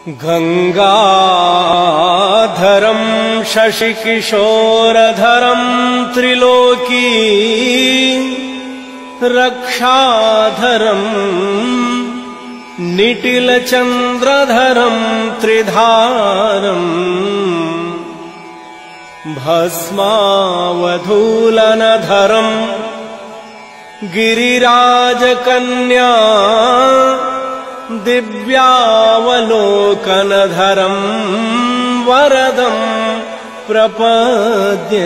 गंगाधरं शशिकिशोरधरं त्रिलोकी रक्षाधरं निटिलचन्द्रधरं त्रिधारम् भस्मावधूलनधरं गिरिराजकन्या दिव्यावलोकनधरं वरदं प्रपद्ये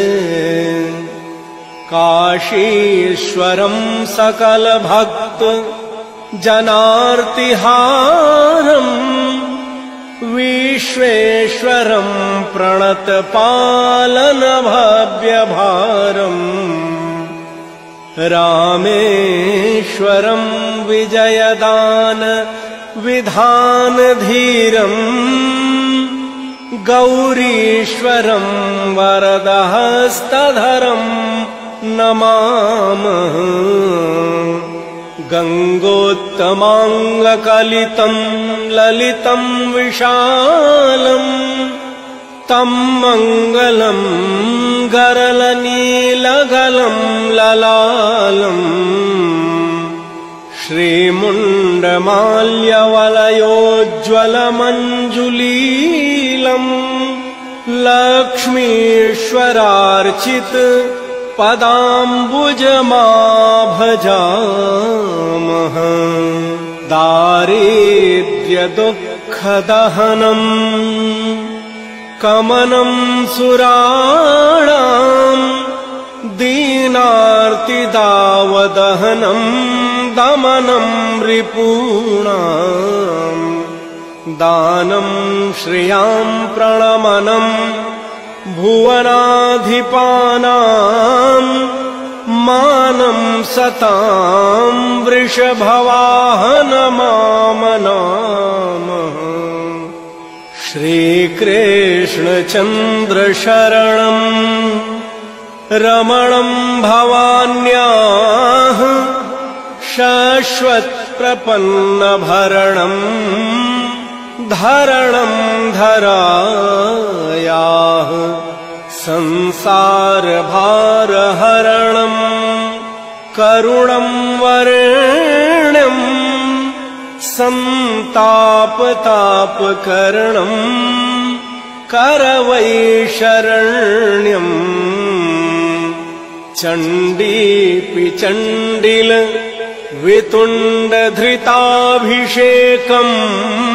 काशीश्वरं सकलभक्त जनार्तिहारं विश्वेश्वरं प्रणतपालनभव्यभारम् रामेश्वरं विजयदान विधानधीरम् गौरीश्वरं वरदहस्तधरं नमामः गंगोत्तमांगकलितं ललितं विशालम् तं मंगलं गरलनीलगलं ललालम् श्रीमुण्डमाल्यवलयोज्ज्वलमञ्जुलीलम् लक्ष्मीश्वरार्चित पदाम्बुजमाभजामः दारिद्र्यदुःखदहनम् कमनं सुराणां दीनार्तिदावदहनं दमनं रिपूणां दानं श्रियां प्रणमनं भुवनाधिपानां मानं सतां वृषभवाहनमामनामः श्रीकृष्णचन्द्रशरणं रमणं भवान्याः शाश्वतप्रपन्नभरणं धरणं धरायाः संसारभारहरणं करुणं वरेण्यं संतापतापकरणं करवैशरण्यं चण्डीपि चण्डिल वितुण्डधृताभिषेकम्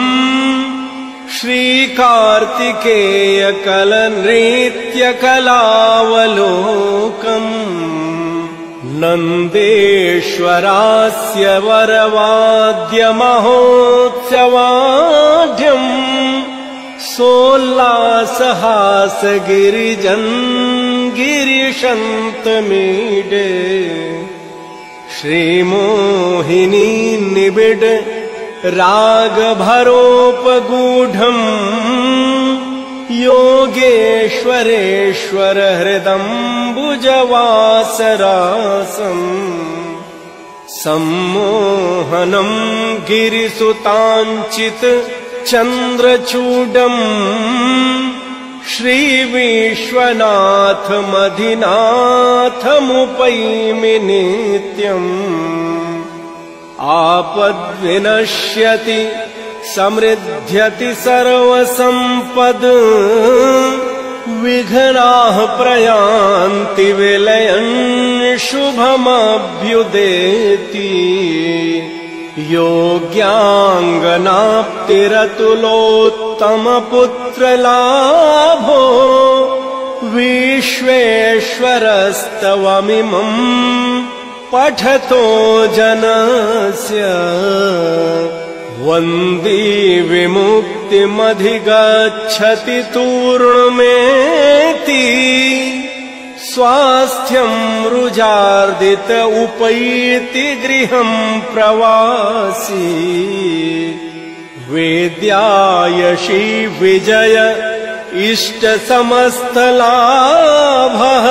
श्रीकार्तिकेयकलनृत्यकलावलोकम् नन्देश्वरास्य वरवाद्यमहोत्सवाढ्यम् सोल्लासहासगिरिजन् गिरिशन्तमीडे श्रीमोहिनी निबिड रागभरोपगूढम् योगेश्वरेश्वर हृदम्बुजवासरासम् सम्मोहनं गिरिसुताञ्चित चन्द्रचूडम् श्रीविश्वनाथमधिनाथमुपैमि नित्यम् आपद्विनश्यति समृद्ध्यति सर्वसम्पद विघ्नाः प्रयान्ति विलयन् शुभमभ्युदेति योग्याङ्गनाप्तिरतुलोत्तमपुत्रलाभो विश्वेश्वरस्तवमिमम् पठतो जनस्य वन्दी विमुक्तिमधिगच्छति तूर्णमेति स्वास्थ्यं रुजार्दित उपैति गृहं प्रवासी वेद्यायशी विजय इष्ट समस्तलाभः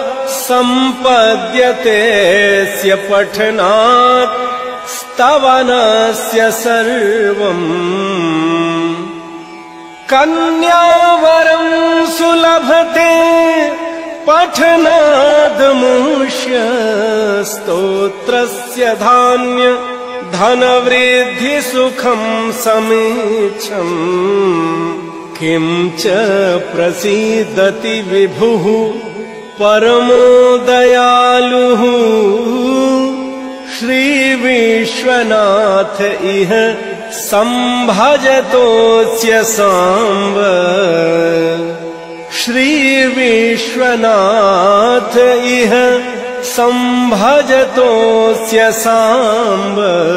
सम्पद्यतेऽस्य पठनात् स्तवनस्य सर्वम् कन्यावरं सुलभते पठनादमुष्य स्तोत्रस्य धान्य धनवृद्धि सुखं समीक्षम् किं च प्रसीदति विभुः परमो दयालुः श्री विश्वनाथ इह संभजतोऽस्य सांब श्री विश्वनाथ इह संभजतोऽस्य सांब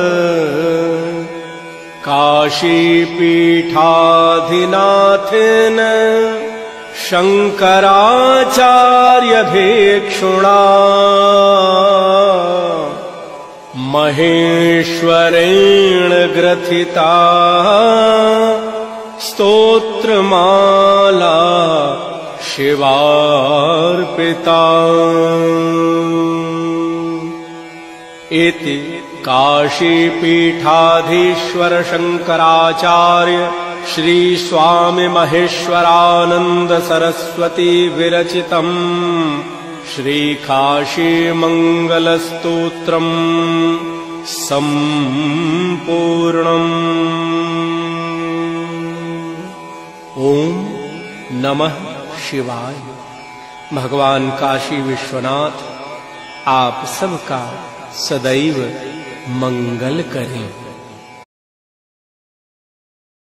काशीपीठाधिनाथेन शंकराचार्यभिक्षुणा महेश्वरेण ग्रथिता स्तोत्रमाला शिवार्पिता। इति काशीपीठाधीश्वर शंकराचार्य श्री स्वामी महेश्वरानंद सरस्वती विरचितम् श्री काशी मंगल स्तोत्रम् संपूर्णम्। ओम नमः शिवाय। भगवान काशी विश्वनाथ आप सबका सदैव मंगल करें।